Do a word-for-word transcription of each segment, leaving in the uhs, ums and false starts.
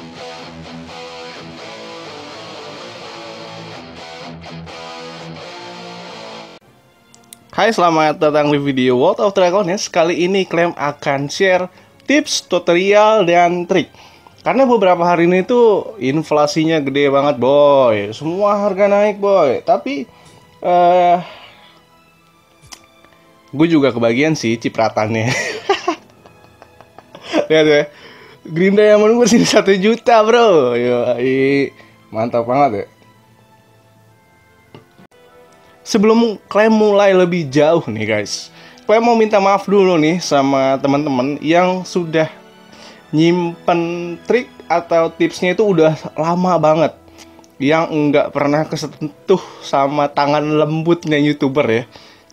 Hai, selamat datang di video World of Dragoness. Kali ini Clem akan share tips, tutorial, dan trik. Karena beberapa hari ini tuh inflasinya gede banget, boy. Semua harga naik, boy. Tapi uh, gue juga kebagian sih cipratannya. Lihat ya, Green Diamond gue sini satu juta, bro. Yoi, mantap banget ya. Sebelum Clem mulai lebih jauh nih guys, Clem mau minta maaf dulu nih sama teman-teman yang sudah nyimpen trik atau tipsnya itu udah lama banget, yang nggak pernah kesentuh sama tangan lembutnya YouTuber ya.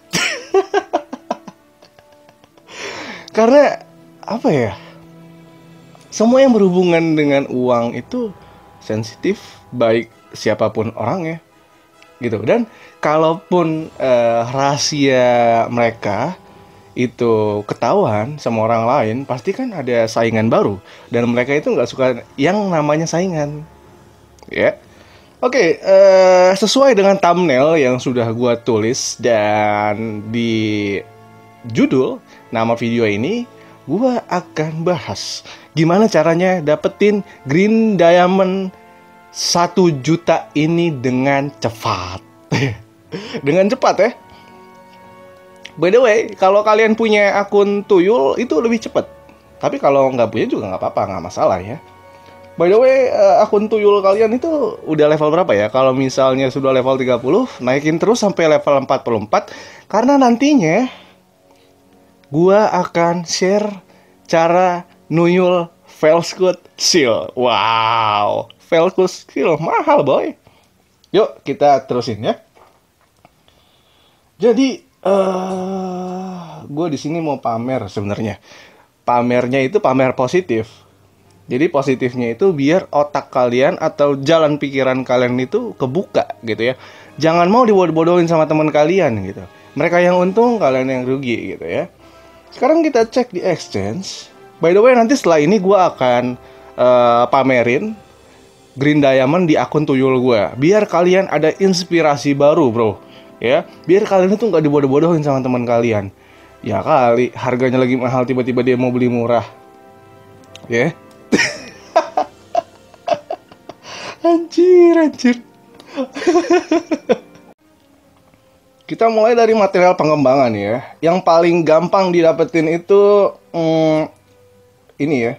Karena apa ya, semua yang berhubungan dengan uang itu sensitif, baik siapapun orangnya gitu. Dan kalaupun eh, rahasia mereka itu ketahuan sama orang lain, pasti kan ada saingan baru, dan mereka itu nggak suka yang namanya saingan ya. Oke, eh, sesuai dengan thumbnail yang sudah gua tulis dan di judul nama video ini, gua akan bahas gimana caranya dapetin Green Diamond satu juta ini dengan cepat. Dengan cepat ya. By the way, kalau kalian punya akun tuyul itu lebih cepat. Tapi kalau nggak punya juga nggak apa-apa, nggak masalah ya. By the way, akun tuyul kalian itu udah level berapa ya? Kalau misalnya sudah level tiga puluh, naikin terus sampai level empat puluh empat. Karena nantinya gua akan share cara nuyul Veilscoat Shield. Wow, Veilscoat Shield mahal, boy. Yuk kita terusin ya. Jadi, uh, gue di sini mau pamer sebenarnya. Pamernya itu pamer positif. Jadi positifnya itu biar otak kalian atau jalan pikiran kalian itu kebuka gitu ya. Jangan mau dibodoh-bodohin sama teman kalian gitu. Mereka yang untung, kalian yang rugi gitu ya. Sekarang kita cek di exchange. By the way, nanti setelah ini gue akan uh, pamerin Green Diamond di akun tuyul gue, biar kalian ada inspirasi baru, bro. Ya, biar kalian itu nggak dibodoh-bodohin sama teman kalian. Ya kali harganya lagi mahal, tiba-tiba dia mau beli murah. Ya. Anjir, anjir. Kita mulai dari material pengembangan ya. Yang paling gampang didapetin itu hmm, ini ya.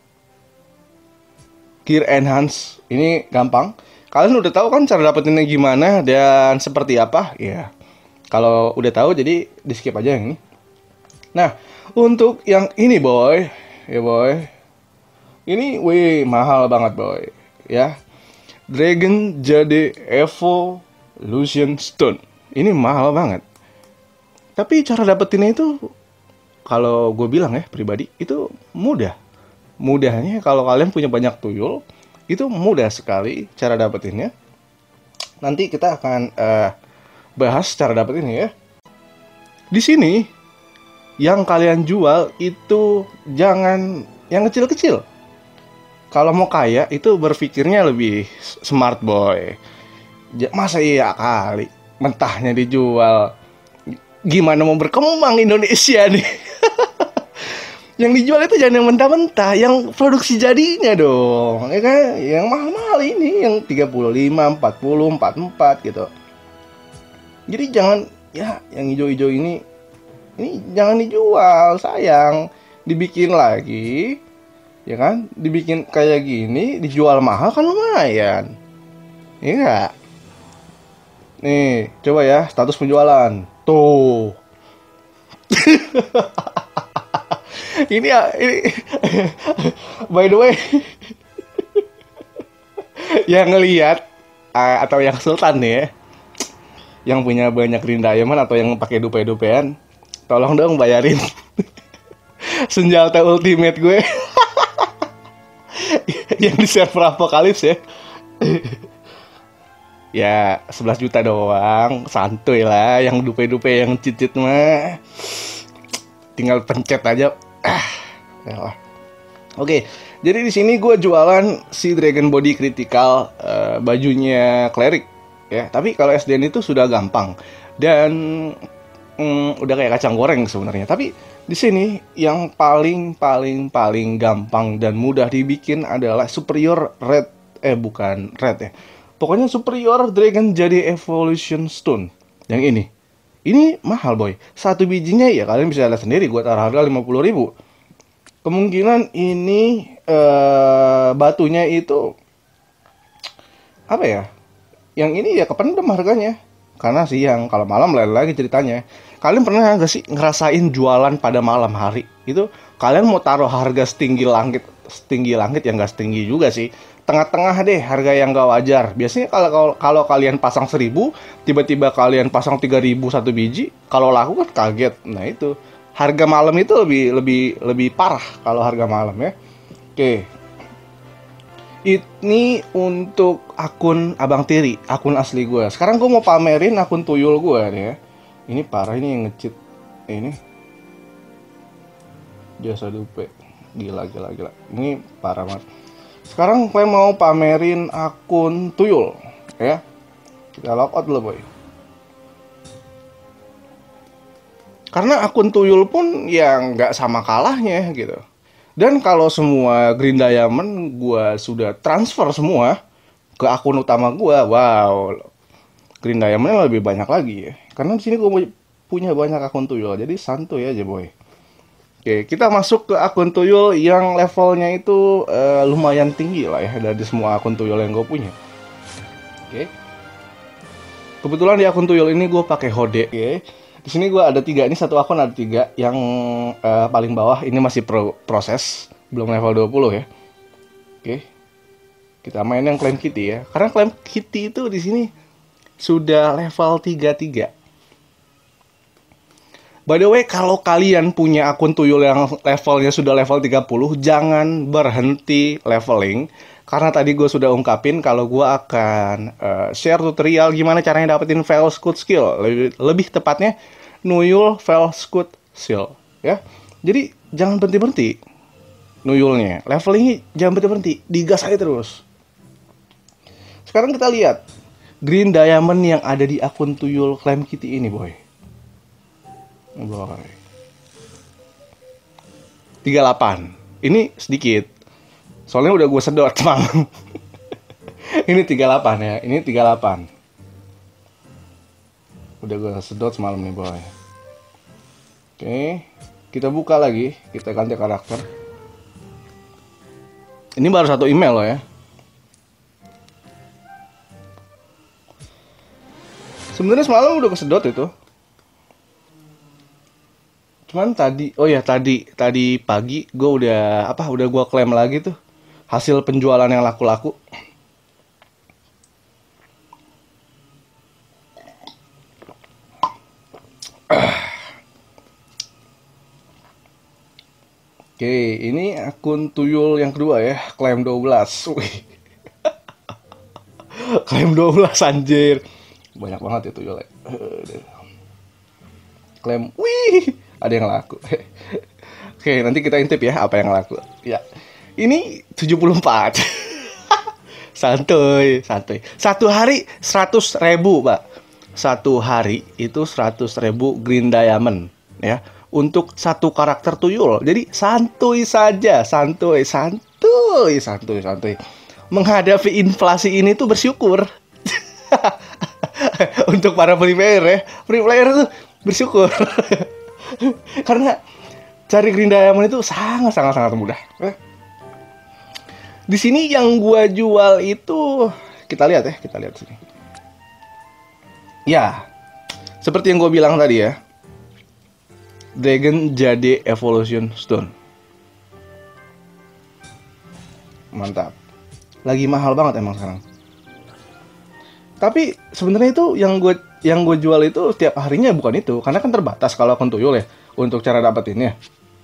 Gear Enhance. Ini gampang. Kalian udah tahu kan cara dapetinnya gimana dan seperti apa? Ya. Kalau udah tahu, jadi di skip aja yang ini. Nah, untuk yang ini boy, ya boy. Ini wih mahal banget boy, ya. Dragon Jade Evolution Stone. Ini mahal banget. Tapi cara dapetinnya itu, kalau gue bilang ya pribadi, itu mudah. Mudahnya kalau kalian punya banyak tuyul, itu mudah sekali cara dapetinnya. Nanti kita akan uh, bahas cara dapetinnya ya. Di sini yang kalian jual itu jangan yang kecil-kecil. Kalau mau kaya itu berpikirnya lebih smart boy. Masa iya kali mentahnya dijual. Gimana mau berkembang Indonesia nih? Yang dijual itu jangan yang mentah-mentah, yang produksi jadinya dong. Ya kan? Yang mahal-mahal ini, yang tiga puluh lima, empat puluh, empat puluh empat gitu. Jadi jangan, ya yang hijau-hijau ini, ini jangan dijual, sayang. Dibikin lagi, ya kan? Dibikin kayak gini, dijual mahal kan lumayan. Iya nggak? Nih, coba ya, status penjualan. Tuh. Ini ya, ini by the way, yang ngelihat uh, atau yang sultan nih ya, yang punya banyak Green Diamond atau yang pakai dupe-dupean, tolong dong bayarin senjata ultimate gue yang di server Apocalypse ya. Ya sebelas juta doang, santuy lah. Yang dupe-dupe, yang cheat-cheat mah tinggal pencet aja. Ah, ya. Oke, Jadi di sini gue jualan si Dragon Body Critical, uh, bajunya Cleric ya. Tapi kalau S D N itu sudah gampang dan mm, udah kayak kacang goreng sebenarnya. Tapi di sini yang paling paling paling gampang dan mudah dibikin adalah Superior Red, eh bukan Red ya. Pokoknya Superior Dragon Jade Evolution Stone. Yang ini. Ini mahal boy. Satu bijinya ya kalian bisa lihat sendiri, gue taruh harga lima puluh ribu. Kemungkinan ini uh, batunya itu apa ya? Yang ini ya kependem harganya. Karena siang, kalau malam lain lagi ceritanya. Kalian pernah nggak sih ngerasain jualan pada malam hari? Itu kalian mau taruh harga setinggi langit, setinggi langit yang nggak setinggi juga sih. Tengah-tengah deh harga yang nggak wajar. Biasanya kalau, kalau kalau kalian pasang seribu, tiba-tiba kalian pasang tiga ribu satu biji, kalau laku kan kaget. Nah itu harga malam itu lebih lebih lebih parah kalau harga malam ya. Oke. Ini untuk akun Abang Tiri, akun asli gue. Sekarang gue mau pamerin akun tuyul gue nih ya. Ini parah, ini yang nge-cheat. Ini jasa dupe. Gila, gila, gila. Ini parah banget. Sekarang gue mau pamerin akun tuyul ya. Kita logout dulu boy. Karena akun tuyul pun ya nggak sama kalahnya gitu. Dan kalau semua Green Diamond gue sudah transfer semua ke akun utama gue, wow, Green Diamondnya lebih banyak lagi ya. Karena di sini gue punya banyak akun tuyul, jadi santuy aja boy. Oke, kita masuk ke akun tuyul yang levelnya itu uh, lumayan tinggi lah ya dari semua akun tuyul yang gue punya. Oke, kebetulan di akun tuyul ini gue pakai Hode. Oke. Di sini gue ada tiga, ini satu akun ada tiga. Yang uh, paling bawah ini masih pro proses, belum level dua puluh ya. Oke, kita main yang Claim Kitty ya. Karena Claim Kitty itu di sini sudah level tiga puluh tiga. By the way, kalau kalian punya akun tuyul yang levelnya sudah level tiga puluh, jangan berhenti leveling. Karena tadi gue sudah ungkapin kalau gue akan uh, share tutorial gimana caranya dapetin Veil Scout Skill. Lebih, lebih tepatnya Nuyul Veil Scout Skill ya. Jadi jangan berhenti-berhenti nuyulnya. Levelingnya jangan berhenti-berhenti, digas aja terus. Sekarang kita lihat Green Diamond yang ada di akun tuyul Claim Kitty ini boy. tiga puluh delapan. Ini sedikit. Soalnya udah gue sedot semalam. Ini tiga puluh delapan ya. Ini tiga puluh delapan. Udah gue sedot semalam nih boy. Oke, kita buka lagi. Kita ganti karakter. Ini baru satu email loh ya. Sebenarnya semalam udah kesedot itu. Cuman tadi, oh ya tadi tadi pagi gue udah apa udah gue klaim lagi tuh hasil penjualan yang laku-laku. Oke, ini akun tuyul yang kedua ya, klaim dua belas. Wih. Klaim dua belas anjir. Banyak banget ya tuyulnya. Klaim, wih, ada yang laku. Oke, nanti kita intip ya apa yang laku. Ya. Ini tujuh puluh empat. Santuy, santuy. Satu hari seratus ribu, Pak. Satu hari itu seratus ribu Green Diamond ya. Untuk satu karakter tuyul. Jadi santuy saja, santuy, santuy, santuy, santuy. Menghadapi inflasi ini tuh bersyukur. Untuk para free player ya. Free player tuh bersyukur. Karena cari Green Diamond itu sangat sangat sangat mudah. Di sini yang gua jual itu kita lihat ya, kita lihat sini. Ya, seperti yang gua bilang tadi ya. Dragon Jade Evolution Stone. Mantap. Lagi mahal banget emang sekarang. Tapi sebenarnya itu yang gue yang gue jual itu setiap harinya bukan itu, karena kan terbatas kalau akun tuyul ya untuk cara dapetinnya.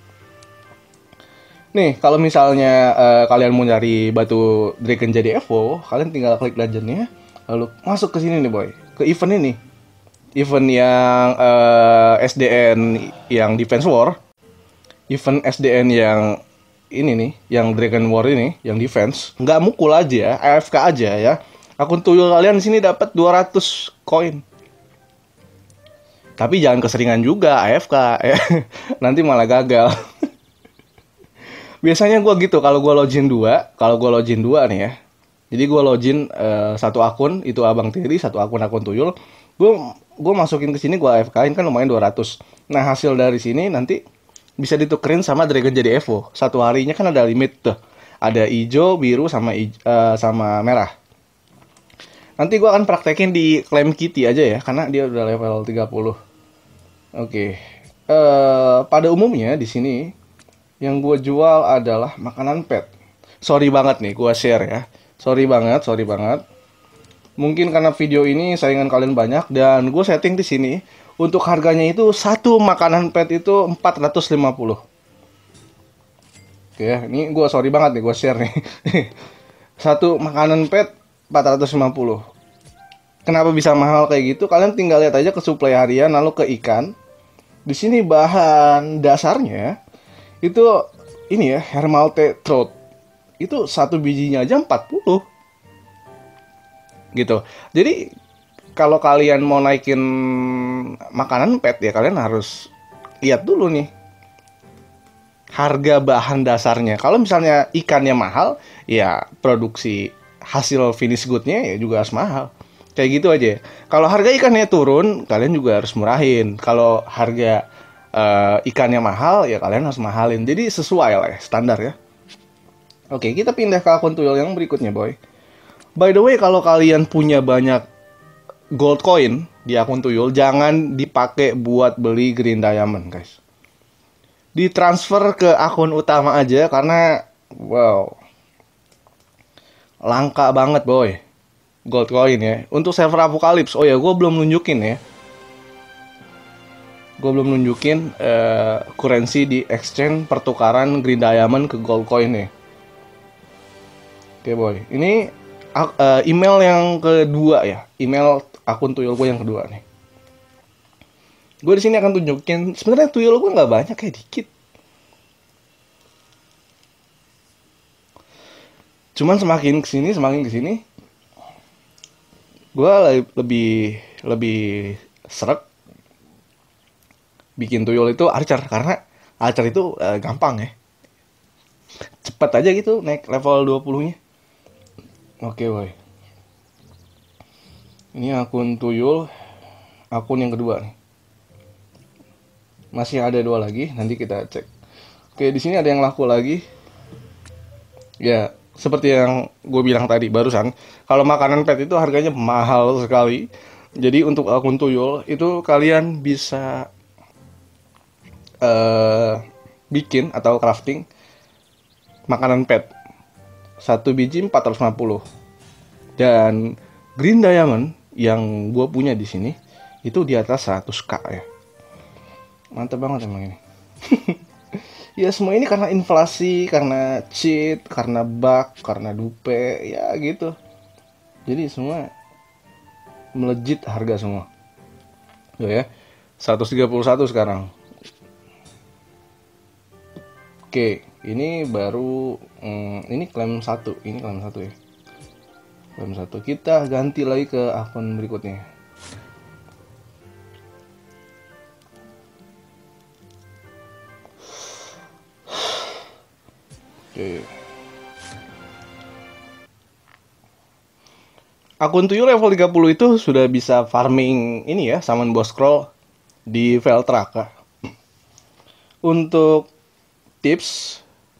Nih, kalau misalnya uh, kalian mau nyari batu Dragon Jade Evo, kalian tinggal klik legendnya, lalu masuk ke sini nih boy, ke event ini. Event yang uh, S D N yang Defense War, event S D N yang ini nih, yang Dragon War ini, yang defense, nggak mukul aja, A F K aja ya. Akun tuyul kalian di sini dapat dua ratus koin. Tapi jangan keseringan juga A F K ya. Nanti malah gagal. Biasanya gue gitu kalau gue login dua, kalau gue login dua nih ya. Jadi gue login uh, satu akun, itu Abang Tiri, satu akun akun tuyul. Gue gue masukin ke sini, gue A F K-in kan lumayan dua ratus. Nah, hasil dari sini nanti bisa ditukerin sama Dragon jadi Evo. Satu harinya kan ada limit tuh. Ada hijau, biru sama ijo, uh, sama merah. Nanti gue akan praktekin di Claim Kitty aja ya, karena dia udah level tiga puluh. Oke. Okay. Uh, pada umumnya di sini yang gue jual adalah makanan pet. Sorry banget nih, gue share ya. Sorry banget, sorry banget. Mungkin karena video ini saingan kalian banyak dan gue setting di sini untuk harganya itu satu makanan pet itu empat ratus lima puluh. Oke, ini gue sorry banget nih, gue share nih. Satu makanan pet empat ratus lima puluh. Kenapa bisa mahal kayak gitu? Kalian tinggal lihat aja ke suplai harian lalu ke ikan. Di sini bahan dasarnya itu ini ya, Hermalte Trout. Itu satu bijinya aja empat puluh. Gitu. Jadi kalau kalian mau naikin makanan pet ya kalian harus lihat dulu nih harga bahan dasarnya. Kalau misalnya ikannya mahal, ya produksi hasil finish good-nya ya juga harus mahal. Kayak gitu aja. Kalau harga ikannya turun, kalian juga harus murahin. Kalau harga uh, ikannya mahal, ya kalian harus mahalin. Jadi sesuai lah ya, standar ya. Oke, kita pindah ke akun tuyul yang berikutnya, boy. By the way, kalau kalian punya banyak gold coin di akun tuyul, jangan dipakai buat beli green diamond, guys. Ditransfer ke akun utama aja, karena, wow, langka banget, boy. Gold coin ya. Untuk server Apocalypse, oh ya, gue belum nunjukin ya. Gue belum nunjukin uh, currency di exchange pertukaran green diamond ke gold coin ya. Oke okay, boy, ini uh, email yang kedua ya, email akun tuyul gue yang kedua nih. Gue di sini akan tunjukin, sebenarnya tuyul gue nggak banyak, kayak dikit. Cuman semakin kesini, semakin kesini, gue lebih lebih seret bikin tuyul itu archer, karena archer itu uh, gampang ya, cepet aja gitu naik level dua puluh-nya. Oke boy, ini akun tuyul, akun yang kedua nih. Masih ada dua lagi, nanti kita cek. Oke, di sini ada yang laku lagi. Ya, seperti yang gue bilang tadi barusan, kalau makanan pet itu harganya mahal sekali. Jadi untuk akun tuyul itu kalian bisa uh, bikin atau crafting makanan pet. Satu biji empat ratus lima puluh. Dan green diamond yang gue punya di sini itu di atas seratus k ya. Mantap banget emang ini. Ya semua ini karena inflasi, karena cheat, karena bug, karena dupe, ya gitu. Jadi semua melejit harga semua. Tuh ya, seratus tiga puluh satu sekarang. Oke, ini baru hmm, ini klaim satu, ini klaim satu ya. Klaim satu. Kita ganti lagi ke akun berikutnya. Oke. Akun tuyul level tiga puluh itu sudah bisa farming ini ya, summon boss scroll di Veltraka. Untuk tips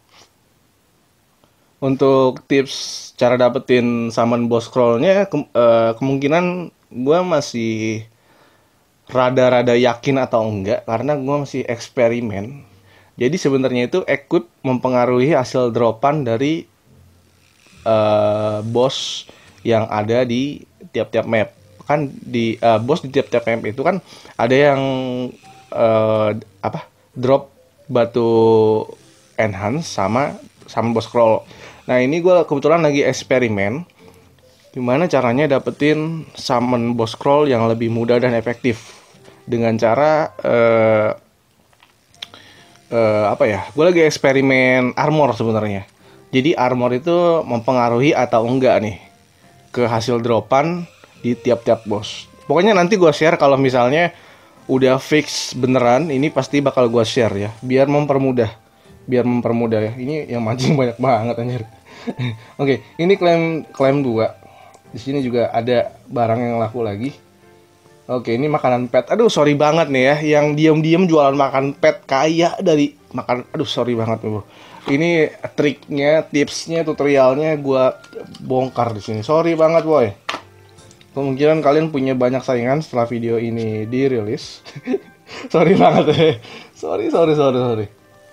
Untuk tips cara dapetin summon boss scroll-nya ke, uh, kemungkinan gue masih rada-rada yakin atau enggak, karena gue masih eksperimen. Jadi sebenarnya itu equip mempengaruhi hasil dropan dari uh, boss yang ada di tiap-tiap map. Kan di uh, boss di tiap-tiap map itu kan ada yang uh, apa drop batu enhance sama sama boss scroll. Nah ini gue kebetulan lagi eksperimen gimana caranya dapetin summon boss scroll yang lebih mudah dan efektif dengan cara uh, eh, apa ya? Gue lagi eksperimen armor sebenarnya. Jadi armor itu mempengaruhi atau enggak nih ke hasil dropan di tiap-tiap boss. Pokoknya nanti gue share kalau misalnya udah fix beneran, ini pasti bakal gue share ya, biar mempermudah, biar mempermudah ya. Ini yang mancing banyak banget anjir. Oke, ini klaim klaim dua. Di sini juga ada barang yang laku lagi. Oke, ini makanan pet. Aduh, sorry banget nih ya, yang diem-diem jualan makan pet kaya dari makan. Aduh, sorry banget bro. Ini triknya, tipsnya, tutorialnya gua bongkar di sini. Sorry banget boy. Kemungkinan kalian punya banyak saingan setelah video ini dirilis. Sorry banget ya. Sorry, sorry, sorry, sorry.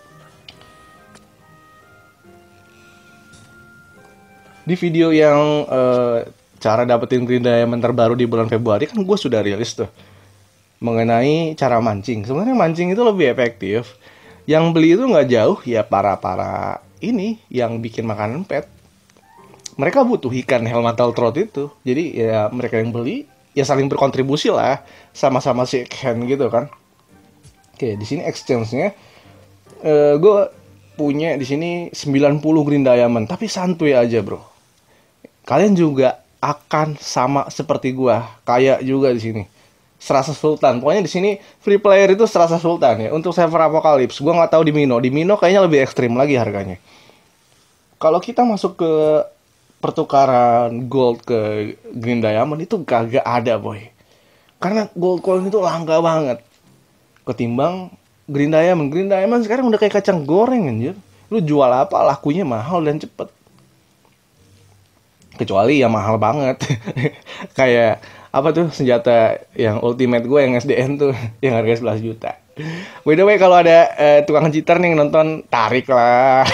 Di video yang eh, cara dapetin green diamond terbaru di bulan Februari kan gue sudah rilis tuh mengenai cara mancing. Sebenarnya mancing itu lebih efektif. Yang beli itu nggak jauh ya para-para ini yang bikin makanan pet. Mereka butuh ikan Helmantel trout itu. Jadi ya mereka yang beli ya saling berkontribusi lah, sama-sama si hand gitu kan. Oke, di sini exchange-nya eh, gue punya di sini sembilan puluh green diamond, tapi santuy aja, Bro. Kalian juga akan sama seperti gua, kayak juga di sini. Serasa Sultan. Pokoknya di sini free player itu serasa Sultan ya. Untuk server Apocalypse, gua nggak tahu di Mino. Di Mino kayaknya lebih ekstrim lagi harganya. Kalau kita masuk ke pertukaran gold ke green diamond itu kagak ada, boy. Karena gold coin itu langka banget. Ketimbang green diamond. Green diamond sekarang udah kayak kacang goreng anjir. Lu jual apa lakunya mahal dan cepet. Kecuali ya mahal banget. Kayak apa tuh senjata yang ultimate gue yang S D N tuh yang harga sebelas juta. By the way kalau ada eh, tukang cheater nih nonton, tarik lah.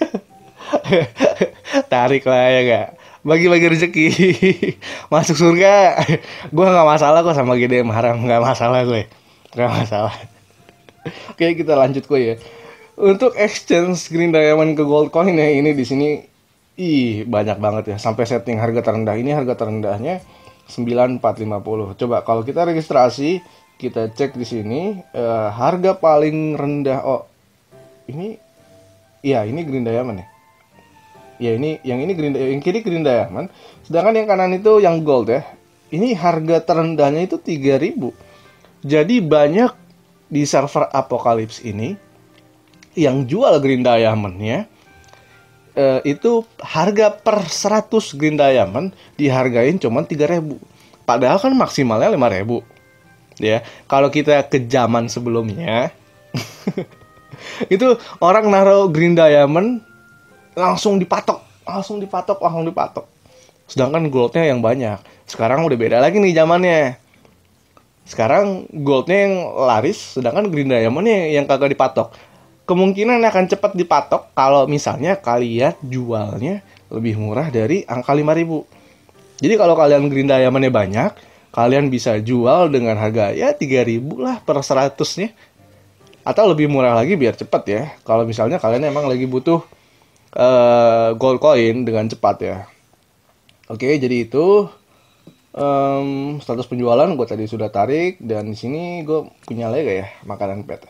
Tarik lah ya gak. Bagi-bagi rezeki. Masuk surga. Gue nggak masalah kok sama G D M haram, nggak masalah gue. Nggak masalah. Oke, kita lanjut kok ya. Untuk exchange green diamond ke gold coin ya, ini di sini ih banyak banget ya. Sampai setting harga terendah. Ini harga terendahnya sembilan ribu empat ratus lima puluh. Coba kalau kita registrasi, kita cek di sini eh, harga paling rendah. Oh, ini iya, ini green diamond ya. Ya ini yang ini green, yang kiri green diamond. Sedangkan yang kanan itu yang gold ya. Ini harga terendahnya itu tiga ribu. Jadi banyak di server Apocalypse ini yang jual green diamondnya eh, itu harga per seratus green diamond dihargain cuma tiga ribu. Padahal kan maksimalnya lima ribu. Ya, kalau kita ke zaman sebelumnya itu orang naruh green diamond langsung dipatok, langsung dipatok, langsung dipatok. Sedangkan goldnya yang banyak. Sekarang udah beda lagi nih zamannya. Sekarang goldnya yang laris, sedangkan green diamondnya yang kagak dipatok. Kemungkinan akan cepat dipatok kalau misalnya kalian jualnya lebih murah dari angka lima ribu. Jadi kalau kalian green diamondnya banyak, kalian bisa jual dengan harga ya tiga ribu lah per seratusnya. Atau lebih murah lagi biar cepat ya. Kalau misalnya kalian emang lagi butuh uh, gold coin dengan cepat ya. Oke, jadi itu um, status penjualan gue tadi sudah tarik, dan di sini gue punya lagi ya makanan pet.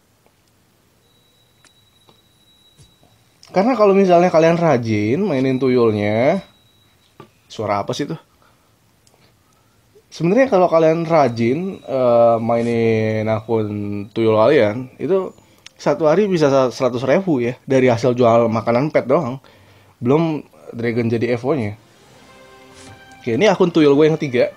Karena kalau misalnya kalian rajin mainin tuyulnya, suara apa sih tuh? Sebenarnya kalau kalian rajin uh, mainin akun tuyul kalian, itu satu hari bisa seratus ribu ya dari hasil jual makanan pet doang. Belum Dragon jadi Evo-nya. Oke, ini akun tuyul gue yang ketiga.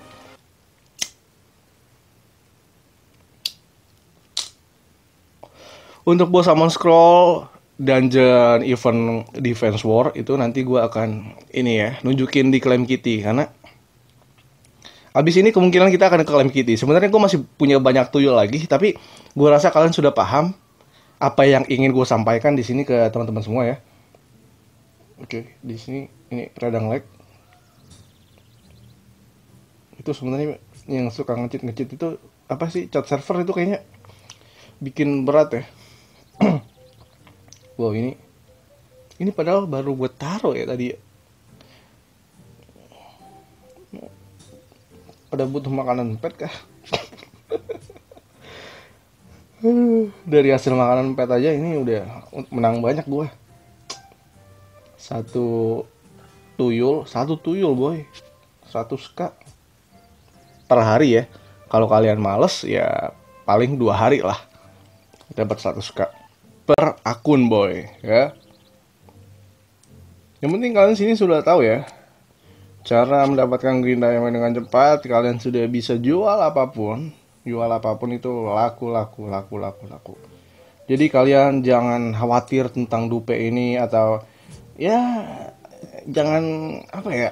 Untuk boss summon scroll dungeon event defense war itu nanti gue akan ini ya nunjukin di Claim Kitty, karena abis ini kemungkinan kita akan ke Claim Kitty. Sebenarnya gue masih punya banyak tuyul lagi, tapi gue rasa kalian sudah paham apa yang ingin gue sampaikan di sini ke teman-teman semua ya. Oke, di sini ini radang lag. Itu sebenarnya yang suka ngecit ngecit itu apa sih, chat server itu kayaknya bikin berat ya. Wow, ini ini padahal baru buat taruh ya tadi. Pada butuh makanan pet kah? Dari hasil makanan pet aja ini udah menang banyak gue. Satu tuyul, satu tuyul boy, seratus k per hari ya. Kalau kalian males ya paling dua hari lah dapat seratus k per akun boy ya. Yang penting kalian sini sudah tahu ya cara mendapatkan green diamond dengan cepat. Kalian sudah bisa jual apapun, jual apapun itu laku laku laku laku laku. Jadi kalian jangan khawatir tentang dupe ini, atau ya jangan apa ya,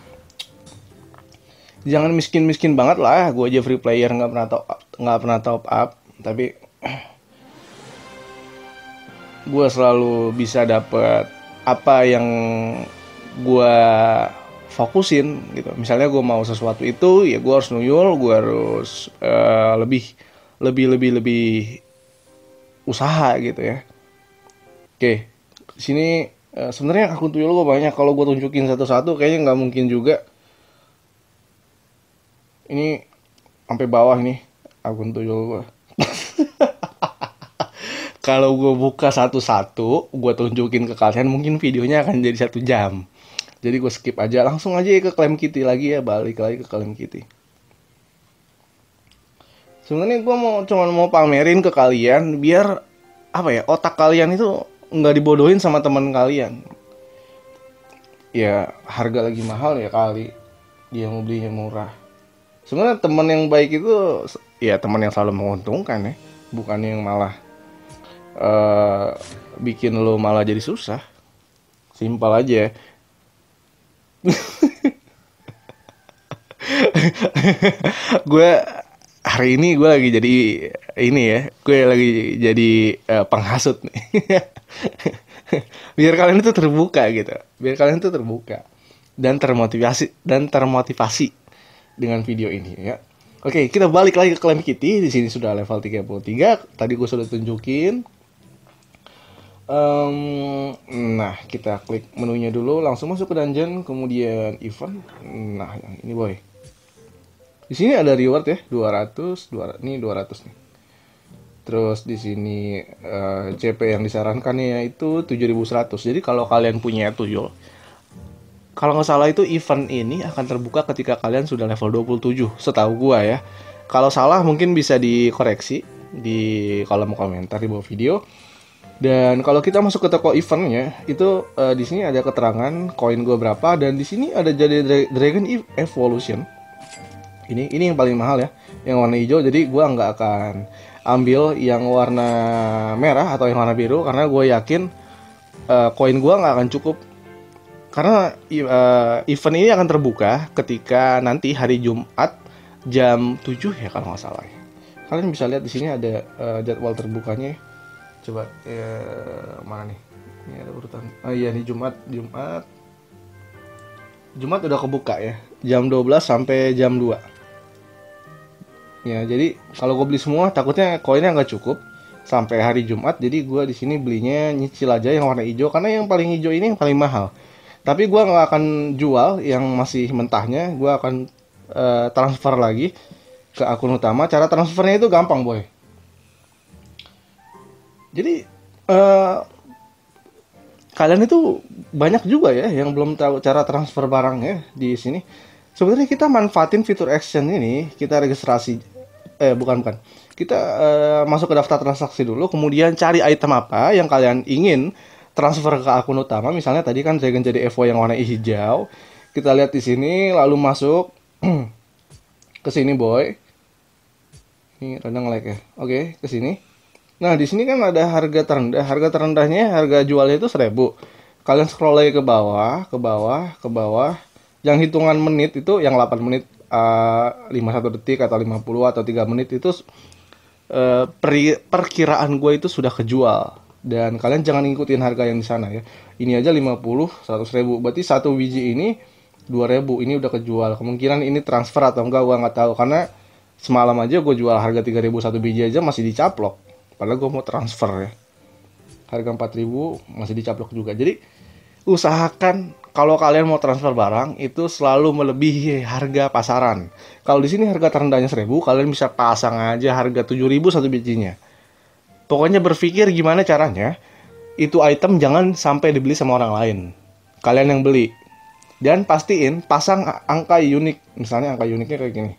jangan miskin-miskin banget lah. Gue aja free player nggak pernah top nggak pernah top up, tapi gue selalu bisa dapet apa yang gue fokusin gitu. Misalnya gue mau sesuatu itu, ya gue harus nuyul, gue harus uh, lebih lebih lebih lebih usaha gitu ya. Oke, di sini uh, sebenarnya akun tuyul gue banyak. Kalau gue tunjukin satu-satu kayaknya nggak mungkin juga. Ini sampai bawah nih akun tuyul gue. Kalau gue buka satu-satu, gue tunjukin ke kalian, mungkin videonya akan jadi satu jam. Jadi gue skip aja, langsung aja ke klaim kitty lagi ya, balik lagi ke klaim kitty. Sebenarnya gue mau cuman mau pamerin ke kalian biar apa ya, otak kalian itu nggak dibodohin sama teman kalian. Ya harga lagi mahal ya kali dia mau belinya murah. Sebenarnya teman yang baik itu ya teman yang selalu menguntungkan ya, bukan yang malah uh, bikin lo malah jadi susah. Simpel aja. Gue hari ini gue lagi jadi ini ya, gue lagi jadi uh, penghasut nih. Biar kalian itu terbuka gitu, biar kalian itu terbuka dan termotivasi dan termotivasi dengan video ini ya. Oke, kita balik lagi ke klaim kitty. Di sini sudah level tiga puluh tiga. Tadi gue sudah tunjukin. Um, nah, kita klik menunya dulu, langsung masuk ke dungeon, kemudian event. Nah, yang ini boy. Di sini ada reward ya, dua ratus, dua ratus, ini dua ratus nih. Terus di sini uh, C P yang disarankan yaitu tujuh ribu seratus. Jadi kalau kalian punya tuyul, kalau nggak salah itu event ini akan terbuka ketika kalian sudah level dua puluh tujuh, setahu gua ya. Kalau salah mungkin bisa dikoreksi di kolom komentar di bawah video. Dan kalau kita masuk ke toko eventnya, itu uh, di sini ada keterangan koin gua berapa, dan di sini ada jadi Dra- Dragon Evolution. Ini ini yang paling mahal ya, yang warna hijau. Jadi gua nggak akan ambil yang warna merah atau yang warna biru karena gue yakin uh, koin gua nggak akan cukup. Karena uh, event ini akan terbuka ketika nanti hari Jumat jam tujuh ya kalau nggak salah. Kalian bisa lihat di sini ada uh, jadwal terbukanya. Coba uh, mana nih? Ini ada urutan. Oh iya nih Jumat, Jumat. Jumat udah kebuka ya. Jam dua belas sampai jam dua. Ya, jadi kalau gue beli semua takutnya koinnya nggak cukup sampai hari Jumat. Jadi gue di sini belinya nyicil aja yang warna hijau karena yang paling hijau ini yang paling mahal. Tapi gue nggak akan jual yang masih mentahnya, gue akan uh, transfer lagi ke akun utama. Cara transfernya itu gampang boy. Jadi uh, kalian itu banyak juga ya yang belum tahu cara transfer barang ya di sini. Sebenarnya kita manfaatin fitur action ini, kita registrasi, eh bukan bukan, kita uh, masuk ke daftar transaksi dulu, kemudian cari item apa yang kalian ingin transfer ke akun utama. Misalnya tadi kan Dragon jadi Evo yang warna hijau. Kita lihat di sini, lalu masuk ke sini boy. Ini rendah nge-lag ya. Oke, ke sini. Nah, di sini kan ada harga terendah. Harga terendahnya, harga jualnya itu seribu. Kalian scroll lagi ke bawah, ke bawah, ke bawah. Yang hitungan menit itu yang delapan menit, uh, lima puluh satu detik atau lima puluh atau tiga menit itu uh, per- perkiraan gue itu sudah kejual. Dan kalian jangan ngikutin harga yang di sana ya. Ini aja lima puluh, seratus ribu. Berarti satu biji ini dua ribu. Ini udah kejual. Kemungkinan ini transfer atau enggak gue nggak tahu. Karena semalam aja gue jual harga tiga ribu satu biji aja masih dicaplok. Padahal gue mau transfer ya. Harga empat ribu masih dicaplok juga. Jadi usahakan kalau kalian mau transfer barang itu selalu melebihi harga pasaran. Kalau di sini harga terendahnya seribu, kalian bisa pasang aja harga tujuh ribu satu bijinya. Pokoknya berpikir gimana caranya itu item jangan sampai dibeli sama orang lain. Kalian yang beli. Dan pastiin pasang angka unik. Misalnya angka uniknya kayak gini.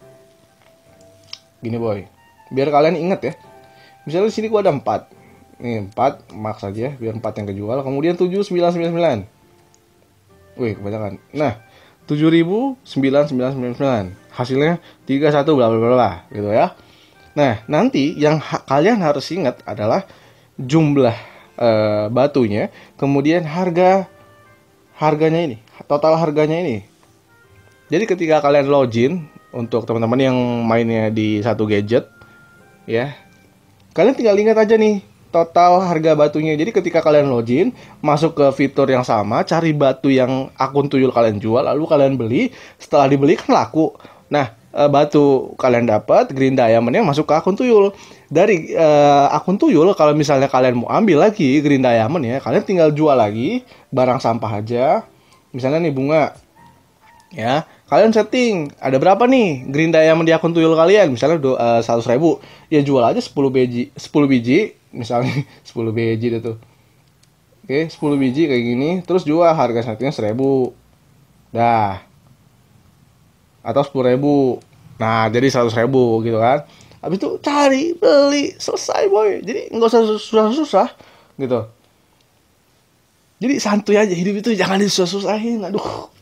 Gini boy. Biar kalian inget ya. Misalnya di sini gua ada empat. Nih empat, max aja biar empat yang kejual. Kemudian tujuh sembilan sembilan sembilan. Wih, kebanyakan. Nah, tujuh ribu sembilan ratus sembilan puluh sembilan. Hasilnya tiga puluh satu bla bla bla gitu ya. Nah, nanti yang ha- kalian harus ingat adalah jumlah eh, batunya, kemudian harga harganya ini, total harganya ini. Jadi ketika kalian login untuk teman-teman yang mainnya di satu gadget ya, kalian tinggal ingat aja nih total harga batunya. Jadi ketika kalian login, masuk ke fitur yang sama, cari batu yang akun tuyul kalian jual, lalu kalian beli. Setelah dibeli kan laku. Nah, eh, batu kalian dapat, green diamondnya masuk ke akun tuyul. Dari eh, akun tuyul, kalau misalnya kalian mau ambil lagi green diamond ya, kalian tinggal jual lagi barang sampah aja. Misalnya nih bunga, ya kalian setting ada berapa nih green diamond di akun tuyul kalian, misalnya seratus ribu, ya jual aja sepuluh biji, sepuluh biji misalnya. Sepuluh biji deh tuh. Oke, sepuluh biji kayak gini, terus jual harga satunya seribu. Dah. Atau sepuluh ribu. Nah, jadi seratus ribu gitu kan. Habis itu cari, beli, selesai boy. Jadi nggak usah susah-susah gitu. Jadi santuy aja, hidup itu jangan disusah-susahin. Aduh.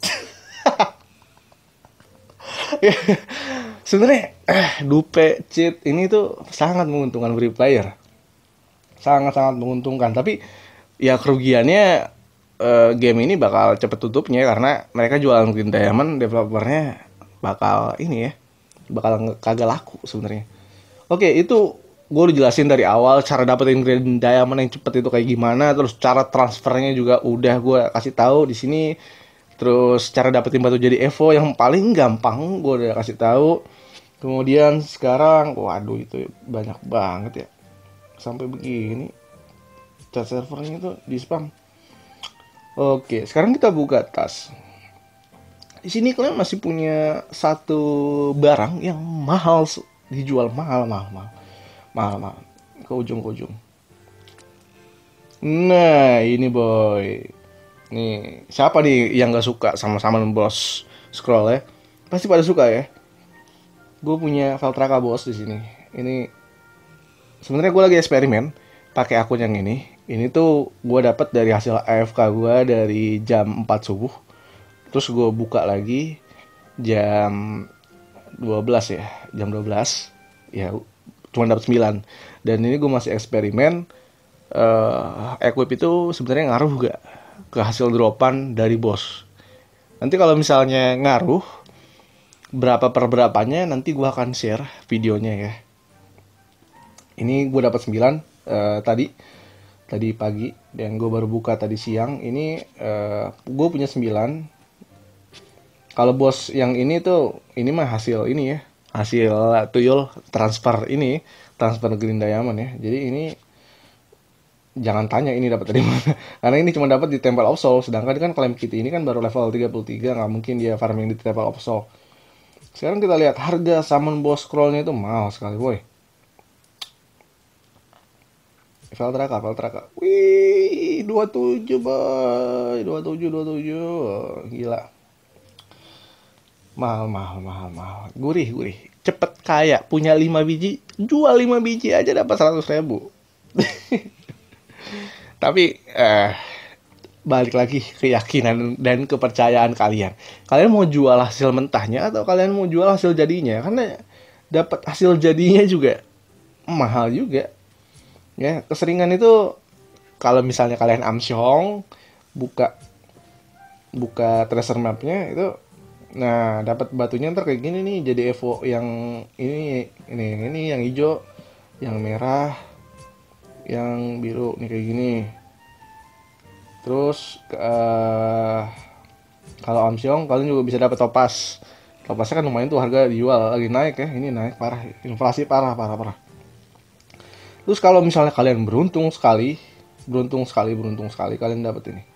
Sebenarnya eh, dupe, cheat ini tuh sangat menguntungkan free player. Sangat-sangat menguntungkan. Tapi ya kerugiannya eh, game ini bakal cepet tutupnya karena mereka jualan green diamond, developernya bakal ini ya, bakal nge- kagak laku sebenarnya. Oke, itu gue udah jelasin dari awal cara dapetin green diamond yang cepet itu kayak gimana, terus cara transfernya juga udah gue kasih tahu di sini. Terus cara dapetin batu jadi Evo yang paling gampang gue udah kasih tahu. Kemudian sekarang, waduh itu banyak banget ya. Sampai begini chat servernya itu di spam. Oke, sekarang kita buka tas. Di sini kalian masih punya satu barang yang mahal, dijual mahal mahal mahal mahal mahal ke ujung ke ujung. Nah ini boy, nih siapa nih yang gak suka sama-sama bos scroll ya? Pasti pada suka ya. Gue punya Valtraka bos di sini. Ini sebenarnya gue lagi eksperimen pakai akun yang ini. Ini tuh gue dapat dari hasil A F K gue dari jam empat subuh. Terus gue buka lagi jam dua belas ya, jam dua belas. Ya cuma dapat sembilan. Dan ini gue masih eksperimen. Uh, equip itu sebenarnya ngaruh gak ke hasil dropan dari bos. Nanti kalau misalnya ngaruh berapa per berapanya, nanti gue akan share videonya ya. Ini gue dapat sembilan uh, tadi tadi pagi, dan gue baru buka tadi siang. Ini uh, gue punya sembilan. Kalau bos yang ini tuh, ini mah hasil ini ya, hasil tuyul transfer ini, transfer green diamond ya. Jadi ini jangan tanya ini dapat dari mana, karena ini cuma dapat di Temple of Soul. Sedangkan kan Claim Kit ini kan baru level tiga puluh tiga, nggak mungkin dia farming di Temple of Soul. Sekarang kita lihat harga summon boss scrollnya itu mahal sekali boy. Valtraka, Valtraka, wih dua puluh tujuh boy, dua puluh tujuh, dua puluh tujuh, gila. Mahal, mahal, mahal, mahal. Gurih, gurih. Cepet kaya, punya lima biji, jual lima biji aja dapat seratus ribu. Tapi eh, balik lagi keyakinan dan kepercayaan kalian. Kalian mau jual hasil mentahnya atau kalian mau jual hasil jadinya? Karena dapat hasil jadinya juga mahal juga. Ya, keseringan itu kalau misalnya kalian Amsyong buka buka treasure mapnya itu, nah dapat batunya ntar kayak gini nih, jadi Evo yang ini ini ini yang hijau, yang merah, yang biru nih kayak gini. Terus uh, kalau Amsyong kalian juga bisa dapat topas. Topasnya kan lumayan tuh, harga dijual lagi naik ya. Ini naik parah, inflasi parah parah parah. Terus kalau misalnya kalian beruntung sekali, beruntung sekali, beruntung sekali kalian dapat ini.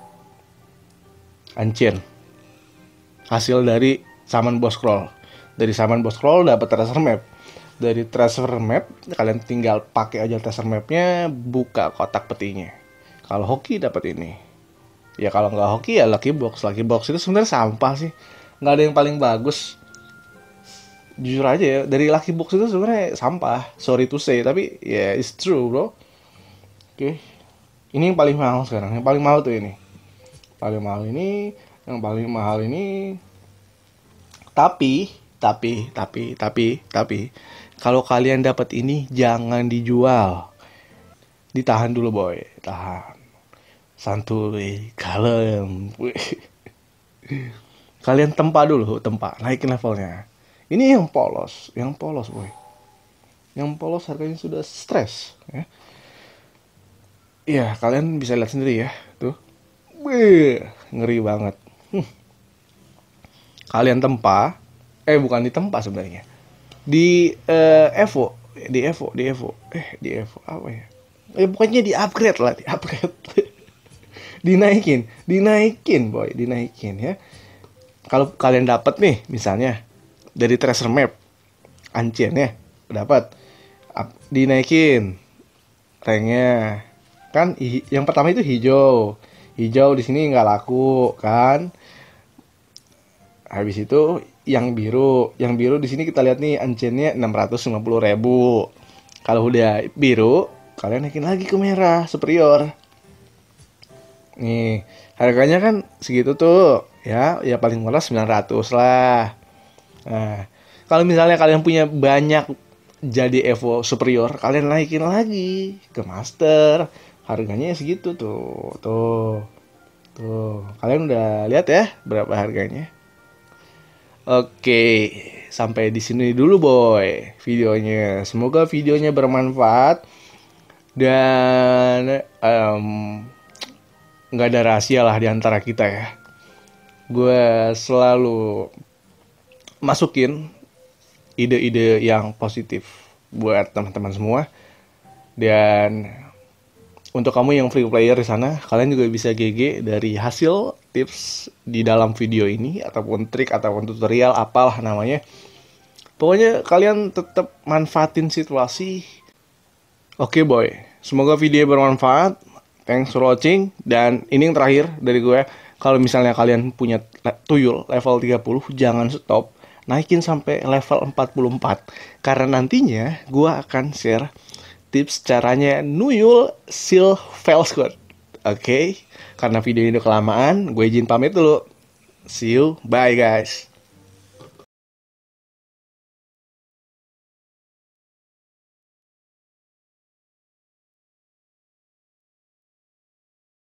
Ancien. Hasil dari Summon Boss Scroll. Dari Summon Boss Scroll dapat treasure map. Dari transfer map, kalian tinggal pakai aja transfer mapnya, buka kotak petinya. Kalau hoki dapat ini. Ya kalau nggak hoki ya lucky box. Lucky box itu sebenarnya sampah sih. Nggak ada yang paling bagus. Jujur aja ya, dari lucky box itu sebenarnya sampah. Sorry to say, tapi ya yeah, it's true bro. Oke, ini yang paling mahal sekarang. Yang paling mahal tuh ini. Paling mahal ini, yang paling mahal ini. Tapi, tapi, tapi, tapi, tapi, kalau kalian dapat ini jangan dijual. Ditahan dulu boy, tahan. Santuy, kalem. Kalian tempa dulu, tempa, naikin levelnya. Ini yang polos, yang polos boy. Yang polos harganya sudah stres ya. Iya, kalian bisa lihat sendiri ya, tuh. Wih, ngeri banget. Hm. Kalian tempa, eh bukan ditempa sebenarnya. Di uh, Evo, di Evo, di Evo, eh di Evo apa ya? Eh pokoknya di upgrade lah, di upgrade. dinaikin, dinaikin boy, dinaikin ya. Kalau kalian dapat nih, misalnya dari treasure map, ancien ya, dapat, dinaikin ranknya. Kan yang pertama itu hijau, hijau di sini nggak laku kan. Habis itu yang biru, yang biru di sini kita lihat nih anciennya enam ratus lima puluh ribu. Kalau udah biru, kalian naikin lagi ke merah superior. Nih, harganya kan segitu tuh, ya, ya paling murah sembilan ratus lah. Nah, kalau misalnya kalian punya banyak jadi Evo superior, kalian naikin lagi ke master. Harganya segitu tuh, tuh, tuh. Kalian udah lihat ya berapa harganya? Oke, sampai di sini dulu boy videonya. Semoga videonya bermanfaat dan nggak um, ada rahasia lah di antara kita ya. Gue selalu masukin ide-ide yang positif buat teman-teman semua. Dan untuk kamu yang free player di sana, kalian juga bisa G G dari hasil tips di dalam video ini, ataupun trik, ataupun tutorial, apalah namanya. Pokoknya kalian tetap manfaatin situasi. Oke boy, semoga video bermanfaat. Thanks for watching. Dan ini yang terakhir dari gue. Kalau misalnya kalian punya tuyul level tiga puluh, jangan stop. Naikin sampai level empat puluh empat. Karena nantinya gue akan share tips caranya nuyul seal fail squad. Oke, okay? Karena video ini udah kelamaan, gue izin pamit dulu. See you, bye guys.